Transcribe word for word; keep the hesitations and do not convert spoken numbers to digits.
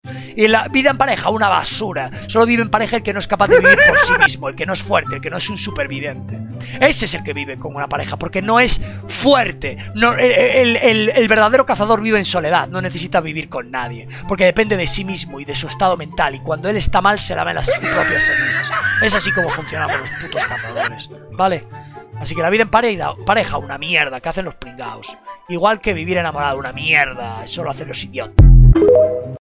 Y la vida en pareja, una basura. Solo vive en pareja el que no es capaz de vivir por sí mismo, el que no es fuerte, el que no es un superviviente. Ese es el que vive con una pareja, porque no es fuerte. No, el, el, el, el verdadero cazador vive en soledad, no necesita vivir con nadie, porque depende de sí mismo y de su estado mental, y cuando él está mal se lame las sus propias heridas. Es así como funcionamos los putos cazadores, ¿vale? Así que la vida en pareja, pareja una mierda, que hacen los pringaos. Igual que vivir enamorado, una mierda, eso lo hacen los idiotas.